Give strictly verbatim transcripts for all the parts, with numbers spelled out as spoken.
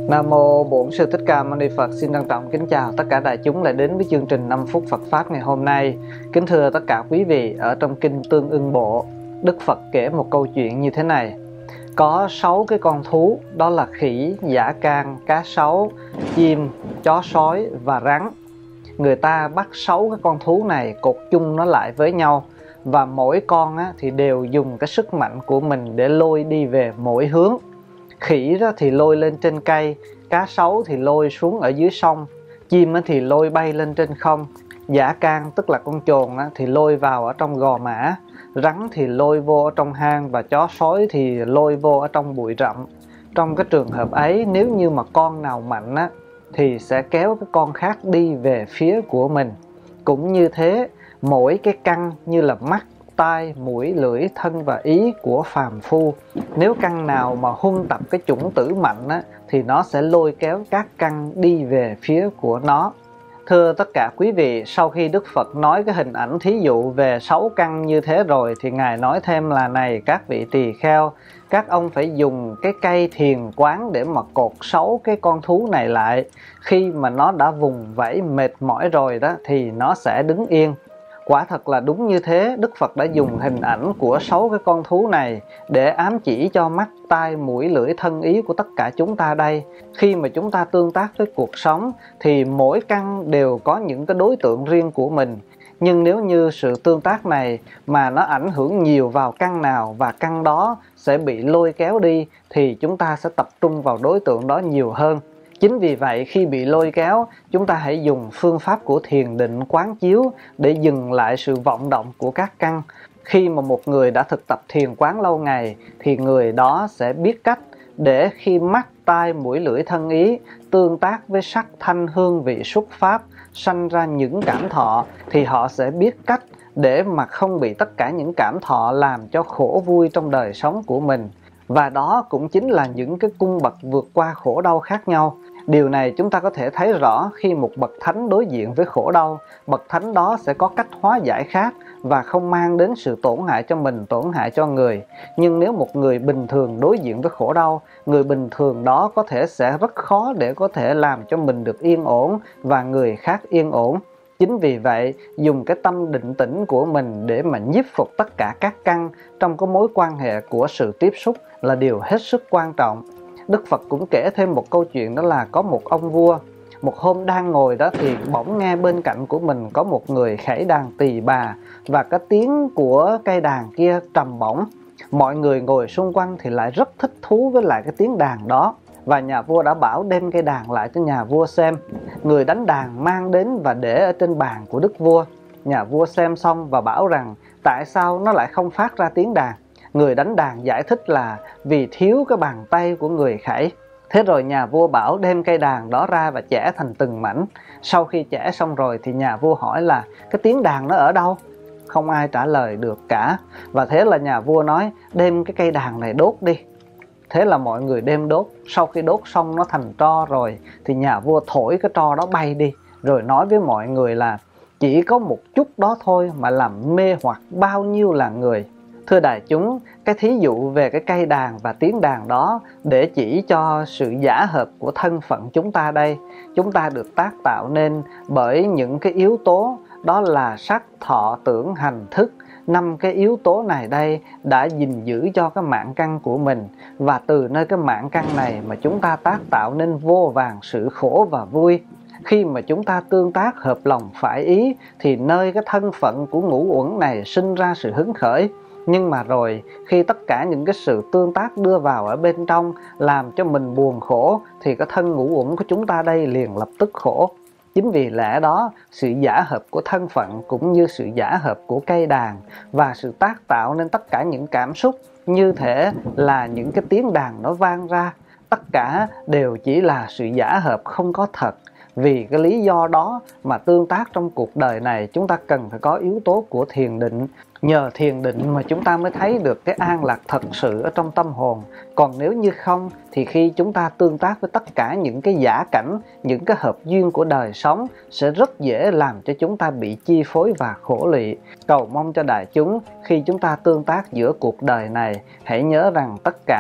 Nam mô Bổn Sư Thích Ca Mâu Ni Phật. Xin trân trọng kính chào tất cả đại chúng lại đến với chương trình năm phút Phật pháp ngày hôm nay. Kính thưa tất cả quý vị, ở trong kinh Tương Ưng Bộ, Đức Phật kể một câu chuyện như thế này. Có sáu cái con thú, đó là khỉ, dã can, cá sấu, chim, chó sói và rắn. Người ta bắt sáu cái con thú này cột chung nó lại với nhau, và mỗi con á, thì đều dùng cái sức mạnh của mình để lôi đi về mỗi hướng. Khỉ đó thì lôi lên trên cây, cá sấu thì lôi xuống ở dưới sông, chim thì lôi bay lên trên không, dã can tức là con chồn thì lôi vào ở trong gò mã, rắn thì lôi vô ở trong hang, và chó sói thì lôi vô ở trong bụi rậm. Trong cái trường hợp ấy, nếu như mà con nào mạnh á, thì sẽ kéo cái con khác đi về phía của mình. Cũng như thế, mỗi cái căn như là mắt, tai, mũi, lưỡi, thân và ý của phàm phu, nếu căn nào mà huân tập cái chủng tử mạnh á, thì nó sẽ lôi kéo các căn đi về phía của nó. Thưa tất cả quý vị, sau khi Đức Phật nói cái hình ảnh thí dụ về sáu căn như thế rồi, thì Ngài nói thêm là này các vị tỳ kheo, các ông phải dùng cái cây thiền quán để mà cột sáu cái con thú này lại. Khi mà nó đã vùng vẫy mệt mỏi rồi đó thì nó sẽ đứng yên. Quả thật là đúng như thế, Đức Phật đã dùng hình ảnh của sáu cái con thú này để ám chỉ cho mắt, tai, mũi, lưỡi, thân, ý của tất cả chúng ta đây. Khi mà chúng ta tương tác với cuộc sống thì mỗi căn đều có những cái đối tượng riêng của mình. Nhưng nếu như sự tương tác này mà nó ảnh hưởng nhiều vào căn nào và căn đó sẽ bị lôi kéo đi, thì chúng ta sẽ tập trung vào đối tượng đó nhiều hơn. Chính vì vậy khi bị lôi kéo, chúng ta hãy dùng phương pháp của thiền định quán chiếu để dừng lại sự vọng động của các căn. Khi mà một người đã thực tập thiền quán lâu ngày thì người đó sẽ biết cách để khi mắt, tai, mũi, lưỡi, thân, ý tương tác với sắc, thanh, hương, vị, xúc, pháp sanh ra những cảm thọ, thì họ sẽ biết cách để mà không bị tất cả những cảm thọ làm cho khổ vui trong đời sống của mình. Và đó cũng chính là những cái cung bậc vượt qua khổ đau khác nhau. Điều này chúng ta có thể thấy rõ khi một bậc thánh đối diện với khổ đau. Bậc thánh đó sẽ có cách hóa giải khác và không mang đến sự tổn hại cho mình, tổn hại cho người. Nhưng nếu một người bình thường đối diện với khổ đau, người bình thường đó có thể sẽ rất khó để có thể làm cho mình được yên ổn và người khác yên ổn. Chính vì vậy, dùng cái tâm định tĩnh của mình để mà nhiếp phục tất cả các căn trong cái mối quan hệ của sự tiếp xúc là điều hết sức quan trọng. Đức Phật cũng kể thêm một câu chuyện, đó là có một ông vua. Một hôm đang ngồi đó thì bỗng nghe bên cạnh của mình có một người khẩy đàn tỳ bà, và cái tiếng của cây đàn kia trầm bổng. Mọi người ngồi xung quanh thì lại rất thích thú với lại cái tiếng đàn đó. Và nhà vua đã bảo đem cây đàn lại cho nhà vua xem. Người đánh đàn mang đến và để ở trên bàn của đức vua. Nhà vua xem xong và bảo rằng tại sao nó lại không phát ra tiếng đàn. Người đánh đàn giải thích là vì thiếu cái bàn tay của người khẩy. Thế rồi nhà vua bảo đem cây đàn đó ra và chẻ thành từng mảnh. Sau khi chẻ xong rồi thì nhà vua hỏi là cái tiếng đàn nó ở đâu? Không ai trả lời được cả. Và thế là nhà vua nói đem cái cây đàn này đốt đi. Thế là mọi người đem đốt. Sau khi đốt xong nó thành tro rồi thì nhà vua thổi cái tro đó bay đi, rồi nói với mọi người là chỉ có một chút đó thôi mà làm mê hoặc bao nhiêu là người. Thưa đại chúng, cái thí dụ về cái cây đàn và tiếng đàn đó để chỉ cho sự giả hợp của thân phận chúng ta đây. Chúng ta được tác tạo nên bởi những cái yếu tố, đó là sắc, thọ, tưởng, hành, thức. Năm cái yếu tố này đây đã gìn giữ cho cái mạng căn của mình. Và từ nơi cái mạng căn này mà chúng ta tác tạo nên vô vàn sự khổ và vui. Khi mà chúng ta tương tác hợp lòng phải ý thì nơi cái thân phận của ngũ uẩn này sinh ra sự hứng khởi. Nhưng mà rồi khi tất cả những cái sự tương tác đưa vào ở bên trong làm cho mình buồn khổ thì cái thân ngũ uẩn của chúng ta đây liền lập tức khổ. Chính vì lẽ đó, sự giả hợp của thân phận cũng như sự giả hợp của cây đàn và sự tác tạo nên tất cả những cảm xúc như thể là những cái tiếng đàn nó vang ra, tất cả đều chỉ là sự giả hợp không có thật. Vì cái lý do đó mà tương tác trong cuộc đời này chúng ta cần phải có yếu tố của thiền định. Nhờ thiền định mà chúng ta mới thấy được cái an lạc thật sự ở trong tâm hồn. Còn nếu như không thì khi chúng ta tương tác với tất cả những cái giả cảnh, những cái hợp duyên của đời sống sẽ rất dễ làm cho chúng ta bị chi phối và khổ lụy. Cầu mong cho đại chúng khi chúng ta tương tác giữa cuộc đời này, hãy nhớ rằng tất cả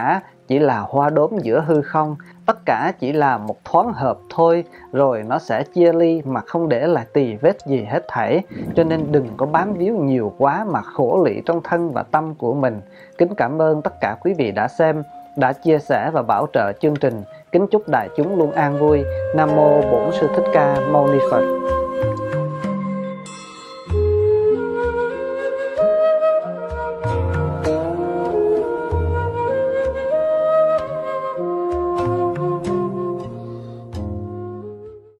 chỉ là hoa đốm giữa hư không, tất cả chỉ là một thoáng hợp thôi, rồi nó sẽ chia ly mà không để lại tì vết gì hết thảy. Cho nên đừng có bám víu nhiều quá mà khổ lụy trong thân và tâm của mình. Kính cảm ơn tất cả quý vị đã xem, đã chia sẻ và bảo trợ chương trình. Kính chúc đại chúng luôn an vui. Nam mô Bổn Sư Thích Ca Mâu Ni Phật.